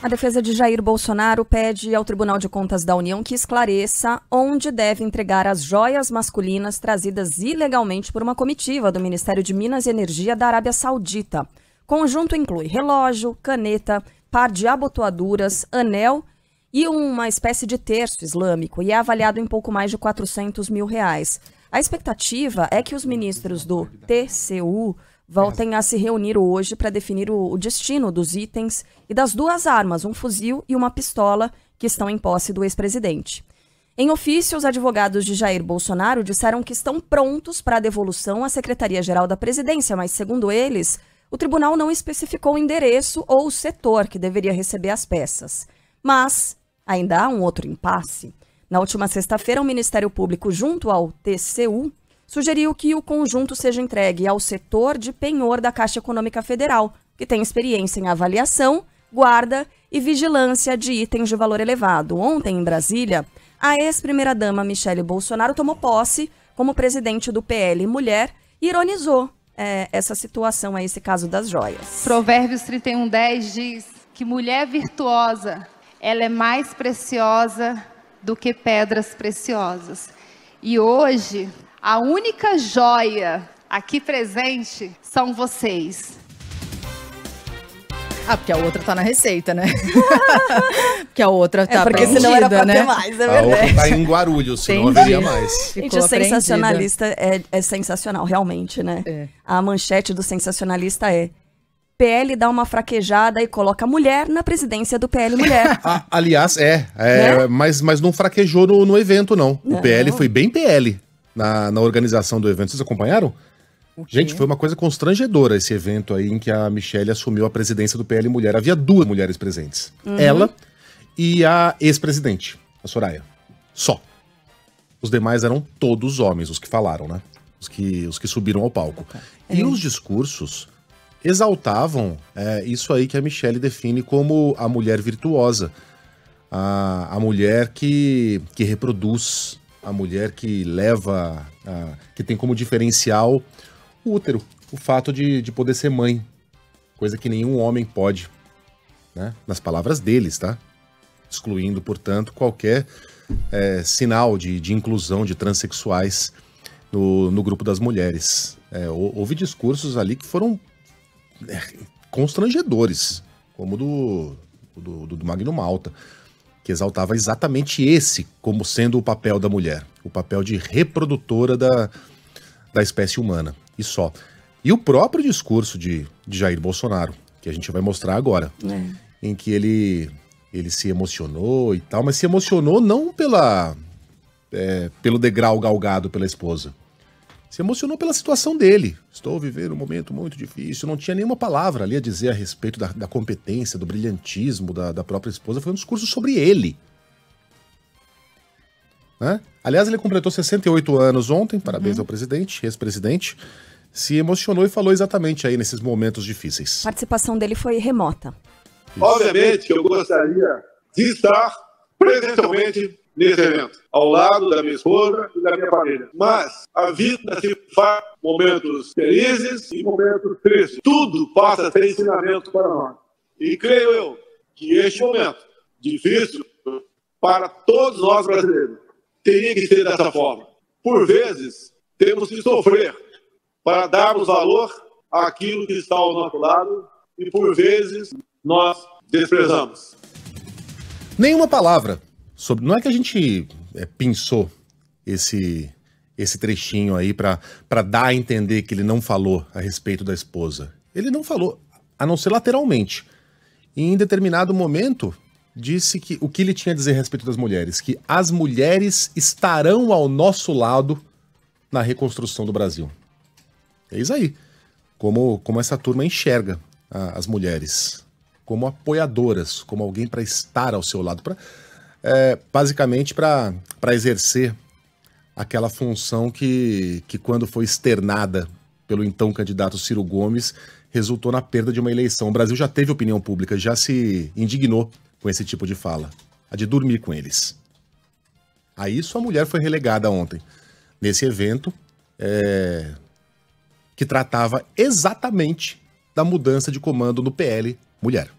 A defesa de Jair Bolsonaro pede ao Tribunal de Contas da União que esclareça onde deve entregar as joias masculinas trazidas ilegalmente por uma comitiva do Ministério de Minas e Energia da Arábia Saudita. Conjunto inclui relógio, caneta, par de abotoaduras, anel e uma espécie de terço islâmico e é avaliado em pouco mais de R$400 mil. A expectativa é que os ministros do TCU voltem a se reunir hoje para definir o destino dos itens e das duas armas, um fuzil e uma pistola, que estão em posse do ex-presidente. Em ofício, os advogados de Jair Bolsonaro disseram que estão prontos para a devolução à Secretaria-Geral da Presidência, mas, segundo eles, o tribunal não especificou o endereço ou o setor que deveria receber as peças. Mas ainda há um outro impasse. Na última sexta-feira, o Ministério Público, junto ao TCU, sugeriu que o conjunto seja entregue ao setor de penhor da Caixa Econômica Federal, que tem experiência em avaliação, guarda e vigilância de itens de valor elevado. Ontem, em Brasília, a ex-primeira-dama Michele Bolsonaro tomou posse como presidente do PL Mulher e ironizou essa situação, esse caso das joias. Provérbios 31:10 diz que mulher virtuosa, ela é mais preciosa do que pedras preciosas. E hoje, a única joia aqui presente são vocês. Ah, porque a outra tá na receita, né? Porque a outra tá porque senão era pra né? ter mais, é verdade. A outra tá em Guarulhos, senão haveria mais. Gente, o sensacionalista é sensacional, realmente, né? É. A manchete do sensacionalista é: PL dá uma fraquejada e coloca mulher na presidência do PL Mulher. Aliás, Né? mas não fraquejou no evento, não. O PL foi bem PL na organização do evento. Vocês acompanharam? Gente, foi uma coisa constrangedora esse evento aí em que a Michele assumiu a presidência do PL Mulher. Havia duas mulheres presentes. Ela e a ex-presidente, a Soraya. Só. Os demais eram todos homens, os que falaram, né? Os que subiram ao palco. E os discursos exaltavam isso aí que a Michele define como a mulher virtuosa. A mulher que reproduz, a mulher que leva, que tem como diferencial o útero, o fato de poder ser mãe, coisa que nenhum homem pode, né? Nas palavras deles, tá? Excluindo, portanto, qualquer sinal de inclusão de transexuais no grupo das mulheres. Houve discursos ali que foram constrangedores, como do Magno Malta, que exaltava exatamente esse como sendo o papel da mulher, o papel de reprodutora da espécie humana, e só. E o próprio discurso de Jair Bolsonaro, que a gente vai mostrar agora, em que ele se emocionou e tal, mas se emocionou não pelo degrau galgado pela esposa, se emocionou pela situação dele. Estou vivendo um momento muito difícil. Não tinha nenhuma palavra ali a dizer a respeito da competência, do brilhantismo da própria esposa. Foi um discurso sobre ele. Né? Aliás, ele completou 68 anos ontem. Parabéns ao presidente, ex-presidente. Se emocionou e falou exatamente aí nesses momentos difíceis. A participação dele foi remota. Obviamente que eu gostaria de estar presencialmente nesse evento, ao lado da minha esposa e da minha família. Mas a vida se faz momentos felizes e momentos tristes. Tudo passa a ser ensinamento para nós. E creio eu que este momento difícil para todos nós brasileiros teria que ser dessa forma. Por vezes, temos que sofrer para darmos valor àquilo que está ao nosso lado e por vezes nós desprezamos. Nenhuma palavra sobre... Não é que a gente pensou esse trechinho aí para dar a entender que ele não falou a respeito da esposa. Ele não falou, a não ser lateralmente. E em determinado momento, disse que o que ele tinha a dizer a respeito das mulheres, que as mulheres estarão ao nosso lado na reconstrução do Brasil. É isso aí. Como essa turma enxerga as mulheres. Como apoiadoras, como alguém para estar ao seu lado. Basicamente para exercer aquela função que quando foi externada pelo então candidato Ciro Gomes, resultou na perda de uma eleição. O Brasil já teve opinião pública, já se indignou com esse tipo de fala. A de dormir com eles. A isso a mulher foi relegada ontem, nesse evento que tratava exatamente da mudança de comando no PL Mulher.